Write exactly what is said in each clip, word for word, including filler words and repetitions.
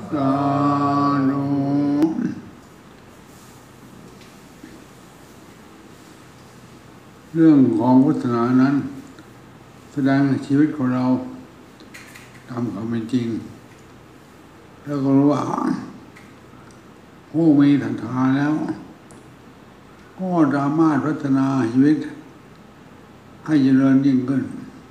สาธุเรื่องของพุทธศาสนานั้นแสดงชีวิตของเราตามความเป็นจริงแล้วก็รู้ว่าผู้มีศรัทธาแล้วก็สามารถพัฒนาชีวิตให้เจริญยิ่งขึ้น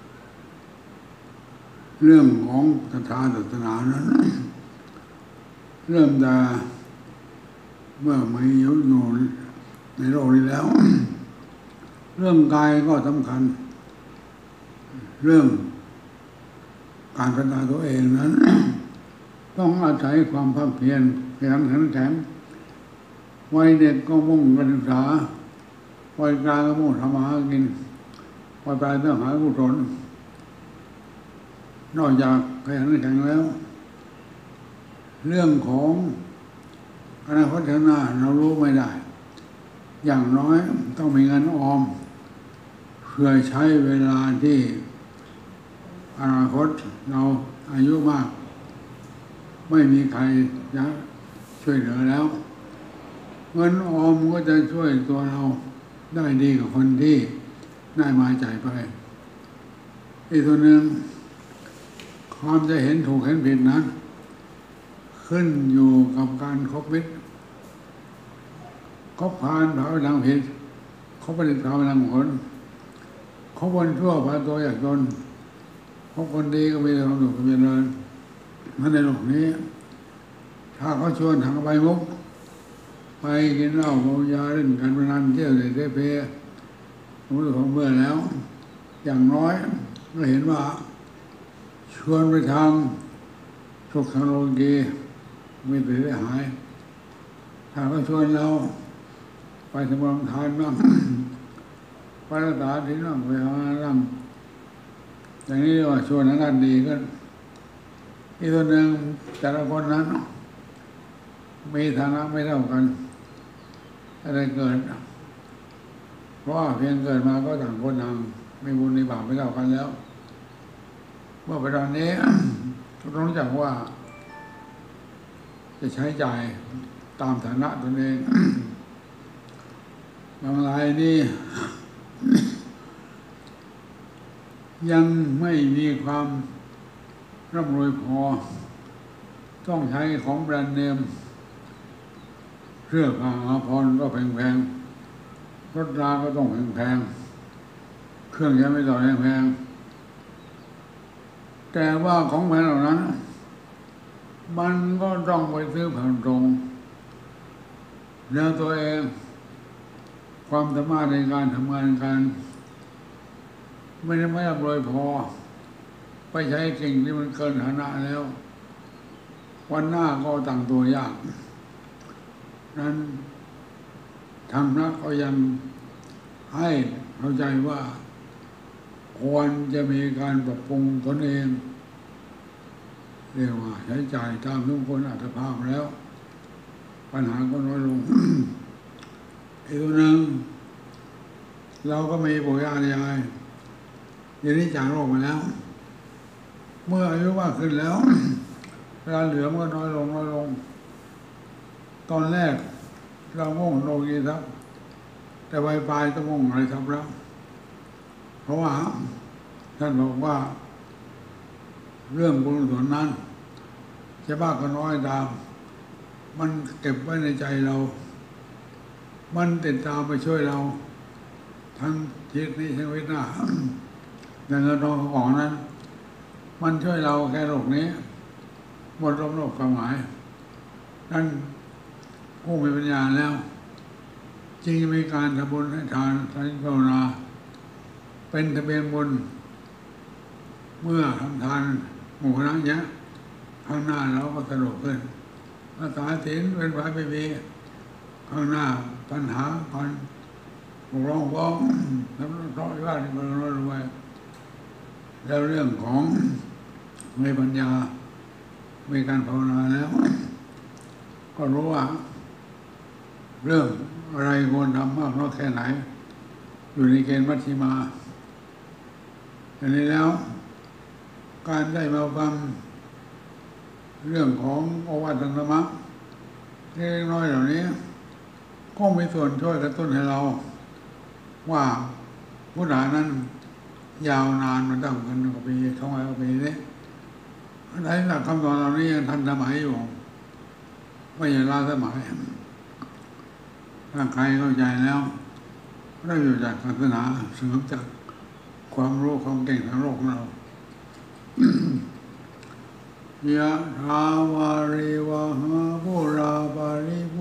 เรื่องของศรัทธาศาสนานั้นเริ่มแต่เมื่อมีอยู่ในโลกนี้แล้วเรื่องกายก็สำคัญเรื่องการพัฒนาตัวเองนั้นต้องอาศัยความภาคเพียรขยันขันแข็งวัยเด็กก็มุ่งการศึกษาวัยกลางก็มุ่งทำมาหากินวัยปลายต้องหากุศลนอกจากขยันขันแข็งแล้วเรื่องของอนาคตข้างหน้าเรารู้ไม่ได้อย่างน้อยต้องมีเงินออมเพื่อใช้เวลาที่อนาคตเราอายุมากไม่มีใครจะช่วยเหลือแล้วเงินออมก็จะช่วยตัวเราได้ดีกว่าคนที่ได้มาจ่ายไปอีกตัวหนึ่งความจะเห็นถูกเห็นผิดนั้นขึ้นอยู่กับการคบมิตรคบพาลพาไปทางผิดคบประดิษฐ์พาไปทางผลคบคนชั่วพาตัวอยากจนคบคนดีก็มีความสุขความเจริญนั่นในโลกนี้ถ้าเขาชวนทางไปมุกไปกินเหล้าเมายาเล่นการพนันเที่ยวเล่นเทเพรู้สึกของเมื่อแล้วอย่างน้อยก็เห็นว่าชวนไปทางสุขทางโลกีไม่เสียหายถ้าเขาชวนเราไปทำบุญทานบ้างไปรักษาศีลบ้างไปหาร่างอย่างนี้ว่าชวนนั้นด้านดีก็อีกตัวหนึ่งแต่ละคนนั้นมีฐานะไม่เท่ากันอะไรเกิดเพราะว่าเพียงเกิดมาก็ต่างคนต่างไม่บุญในบาปไม่เท่ากันแล้วเมื่อไปตอนนี้ต้องรู้จักว่าจะใช้จ่ายตามฐานะตนเองบางรายนี่ยังไม่มีความร่ำรวยพอต้องใช้ของแบรนด์เนมเสื้อผ้าอาภรณ์ก็แพงๆรถราก็ต้องแพงๆเครื่องใช้ไม่ต่อแพงๆแต่ว่าของแพงเหล่านั้นมันก็ต้องไปซื้อผ่านตรงแล้วตัวเองความสามารถในการทำงานการไม่ได้ไม่ร่ำรวยพอไปใช้สิ่งที่มันเกินฐานะแล้ววันหน้าก็ตั้งตัวยากนั้นทำนักก็ยังให้เข้าใจว่าควรจะมีการปรับปรุงตนเองเรียกว่าใช้จ่ายตามทุกคนอัตภาพแล้วปัญหาก็น้อยลง อีกตัวหนึ่งเราก็มีปู่ย่าตายายเดี๋ยวนี้จากโลกมาแล้วเมื่ออายุมากขึ้นแล้วเวลาเหลือมันก็น้อยลงน้อยลงตอนแรกเรามุ่งโลกีทรัพย์แต่วัยปลายต้องมุ่งอะไรทรัพย์แล้วเพราะว่าท่านบอกว่าเรื่องบุญกุศลนั้นจะมากก็น้อยตามมันเก็บไว้ในใจเรามันติดตามไปช่วยเราทั้งชีวิตนี้ชีวิตหน้าแต่เงินทองของนั้นมันช่วยเราแค่โลกนี้หมดโลกความหมายนั่นผู้มีปัญญาแล้วจึงมีการทำบุญให้ทานทานภาวนาเป็นทะเบียนบุญเมื่อทำทานหมู่คณะเนี้ยข้างหน้าเราก็สะดวกขึ้นรักษาศีลเป็นไว้ไม่มีข้างหน้าปัญหาการปกครองฟ้องทำร้อยว่าที่มันร้อยรวยแล้วเรื่องของมีปัญญามีการภาวนาแล้วก็รู้ว่าเรื่องอะไรควรทำมากน้อยแค่ไหนอยู่ในเกณฑ์มัชฌิมาอย่างนี้แล้วการได้มาฟังเรื่องของโอวาทธรรมะเล็กน้อยเหล่านี้ก็มีส่วนช่วยกระตุ้นให้เราว่าพุทธานั้นยาวนานมาตั้งกันกว่าปีสองร้อยกว่าปีนี้ในหลักคำสอนเหล่านี้ยังทันสมัยอยู่ไม่ใช่ล้าสมัยถ้าใครเข้าใจแล้วได้อยู่จากศาสนาเสริมจากความรู้ความเก่งทางโลกของเรา ยะถาวาริวหาปุราปาริป